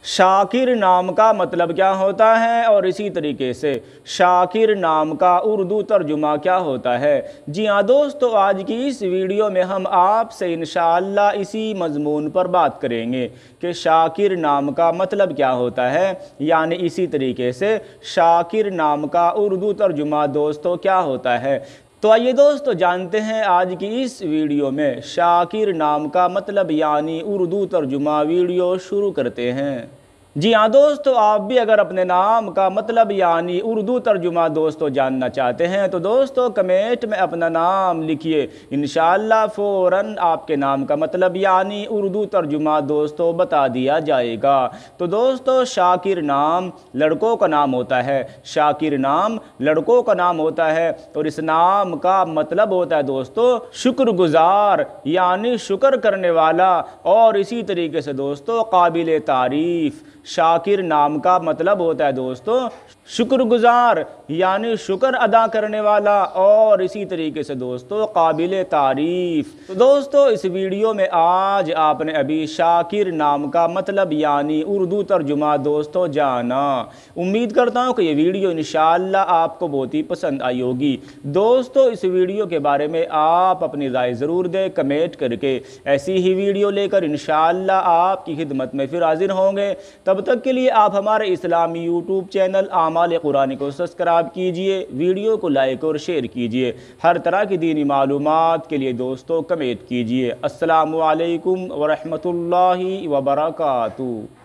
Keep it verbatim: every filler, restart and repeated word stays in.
शाकिर नाम का मतलब क्या होता है और इसी तरीके से शाकिर नाम का उर्दू तर्जुमा क्या होता है। जी हाँ दोस्तों, आज की इस वीडियो में हम आपसे इंशाअल्लाह इसी मज़मून पर बात करेंगे कि शाकिर नाम का मतलब क्या होता है, यानी इसी तरीके से शाकिर नाम का उर्दू तर्जुमा दोस्तों क्या होता है। तो आइए दोस्तों जानते हैं आज की इस वीडियो में शाकिर नाम का मतलब यानी उर्दू तर्जुमा। वीडियो शुरू करते हैं। जी हाँ दोस्तों, आप भी अगर अपने नाम का मतलब यानी उर्दू तर्जुमा दोस्तों जानना चाहते हैं तो दोस्तों कमेंट में अपना नाम लिखिए, इंशाअल्लाह फ़ौरन आपके नाम का मतलब यानी उर्दू तर्जुमा दोस्तों बता दिया जाएगा। तो दोस्तों शाकिर नाम लड़कों का नाम होता है, शाकिर नाम लड़कों का नाम होता है और इस नाम का मतलब होता है दोस्तों शुक्रगुजार यानी शुक्र करने वाला, और इसी तरीके से दोस्तों काबिल तारीफ़। शाकिर नाम का मतलब होता है दोस्तों शुक्रगुजार यानी शुक्र अदा करने वाला, और इसी तरीके से दोस्तों काबिल तारीफ़। तो दोस्तों इस वीडियो में आज आपने अभी शाकिर नाम का मतलब यानी उर्दू तर्जुमा दोस्तों जाना। उम्मीद करता हूँ कि ये वीडियो इंशाअल्लाह आपको बहुत ही पसंद आई होगी। दोस्तों इस वीडियो के बारे में आप अपनी राय ज़रूर दें कमेंट करके। ऐसी ही वीडियो लेकर इंशाअल्लाह आपकी खिदमत में फिर हाजिर होंगे। तब तक के लिए आप हमारे इस्लामी यूट्यूब चैनल आमाल कुरानी को सब्सक्राइब कीजिए, वीडियो को लाइक और शेयर कीजिए। हर तरह की दीनी मालूमात के लिए दोस्तों कमेंट कीजिए। अस्सलामु अलैकुम व रहमतुल्लाहि व बरकातुहू।